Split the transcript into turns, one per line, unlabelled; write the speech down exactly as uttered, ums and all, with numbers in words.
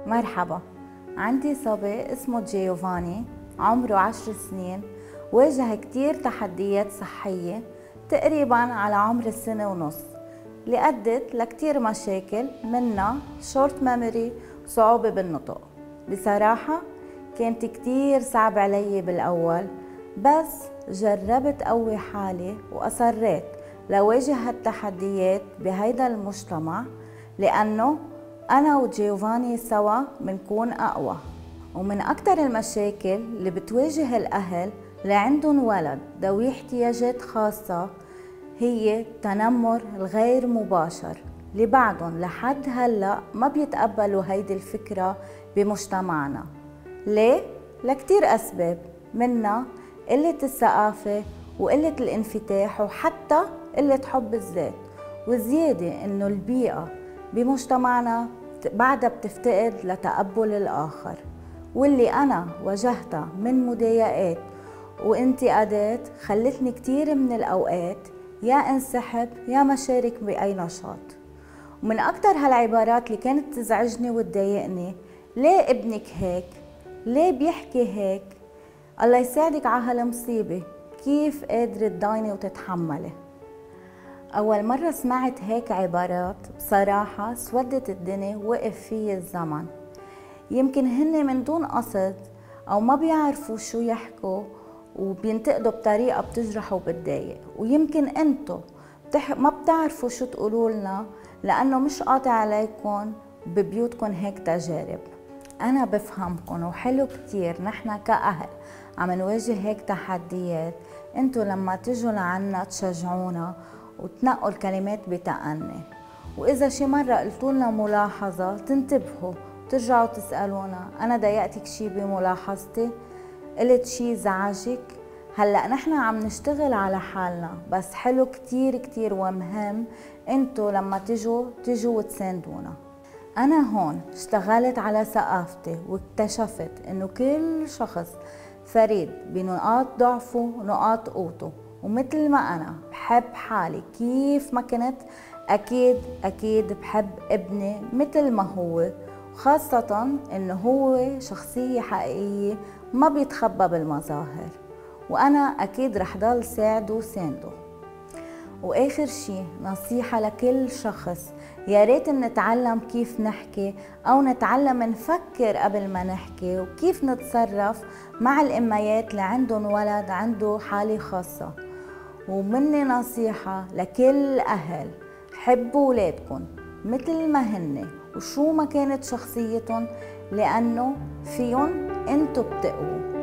مرحبا، عندي صبي اسمه جيوفاني عمره عشر سنين. واجه كتير تحديات صحية تقريبا على عمر السنة ونص اللي أدت لكتير مشاكل، منها شورت ميموري وصعوبة بالنطق. بصراحة كانت كتير صعب علي بالأول، بس جربت قوي حالي وأصريت لواجه هالتحديات بهيدا المجتمع، لأنه أنا وجيوفاني سوا منكون أقوى. ومن أكتر المشاكل اللي بتواجه الأهل اللي عندهم ولد ذوي احتياجات خاصة هي التنمر الغير مباشر، اللي بعدهم لحد هلأ ما بيتقبلوا هيدي الفكرة بمجتمعنا. ليه؟ لكتير أسباب، منها قلة الثقافة وقلة الانفتاح وحتى قلة حب الذات، وزيادة إنه البيئة بمجتمعنا بعدها بتفتقد لتقبل الآخر، واللي أنا واجهتها من مضايقات وانتقادات خلتني كتير من الأوقات يا انسحب يا ما شارك بأي نشاط. ومن أكتر هالعبارات اللي كانت تزعجني وتضايقني: ليه ابنك هيك؟ ليه بيحكي هيك؟ الله يساعدك على هالمصيبة، كيف قادرة تضايني وتتحملي؟ أول مرة سمعت هيك عبارات بصراحة سودت الدنيا ووقف في الزمن. يمكن هن من دون قصد أو ما بيعرفوا شو يحكوا وبينتقدوا بطريقة بتجرح وبتضايق، ويمكن انتو بتح... ما بتعرفوا شو تقولوا لنا لأنه مش قاطع عليكم ببيوتكم هيك تجارب. أنا بفهمكم، وحلو كتير نحنا كأهل عم نواجه هيك تحديات، انتو لما تجوا لعنا تشجعونا وتنقوا الكلمات بتأني، وإذا شي مرة قلتولنا ملاحظة تنتبهوا ترجعوا تسألونا: أنا ضايقتك شي بملاحظتي؟ قلت شي زعجك؟ هلأ نحن عم نشتغل على حالنا، بس حلو كتير كتير ومهم انتو لما تجوا تجوا وتساندونا. أنا هون اشتغلت على ثقافتي واكتشفت إنه كل شخص فريد بنقاط ضعفه ونقاط قوته، ومثل ما أنا بحب حالي كيف ما كنت، أكيد أكيد بحب ابني مثل ما هو، خاصة إنه هو شخصية حقيقية ما بيتخبى بالمظاهر، وأنا أكيد رح ضل ساعده وسانده. وآخر شي نصيحة لكل شخص: يا ريت نتعلم كيف نحكي أو نتعلم نفكر قبل ما نحكي، وكيف نتصرف مع الأميات اللي عندهم ولد عنده حالة خاصة. ومني نصيحة لكل أهل: حبوا ولادكم مثل ما هن وشو ما كانت شخصيتهم، لأنه فيهم انتو بتقووا.